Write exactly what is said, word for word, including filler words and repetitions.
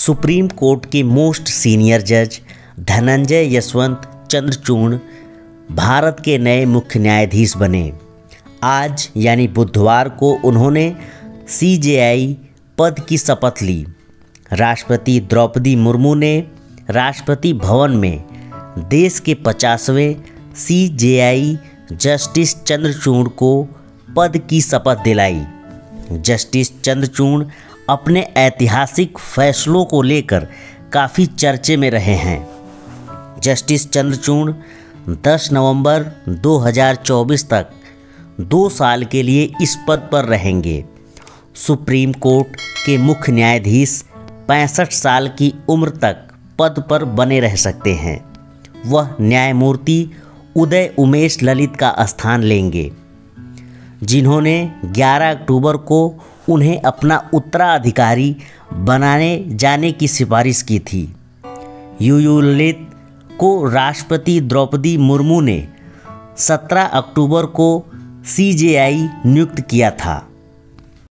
Supreme court के most senior जज धनंजय यशवंत चंद्रचूड़ भारत के नए मुख्य न्यायाधीश बने। आज यानी बुधवार को उन्होंने सी जे आई पद की शपथ ली। राष्ट्रपति द्रौपदी मुर्मू ने राष्ट्रपति भवन में देश के पचासवें सी जे आई जस्टिस चंद्रचूड़ को पद की शपथ दिलाई। जस्टिस चंद्रचूड़ अपने ऐतिहासिक फैसलों को लेकर काफ़ी चर्चे में रहे हैं। जस्टिस चंद्रचूड़ दस नवंबर दो हज़ार चौबीस तक दो साल के लिए इस पद पर रहेंगे। सुप्रीम कोर्ट के मुख्य न्यायाधीश पैंसठ साल की उम्र तक पद पर बने रह सकते हैं। वह न्यायमूर्ति उदय उमेश ललित का स्थान लेंगे, जिन्होंने ग्यारह अक्टूबर को उन्हें अपना उत्तराधिकारी बनाने जाने की सिफारिश की थी। यू यू ललित को राष्ट्रपति द्रौपदी मुर्मू ने सत्रह अक्टूबर को सी जे आई नियुक्त किया था।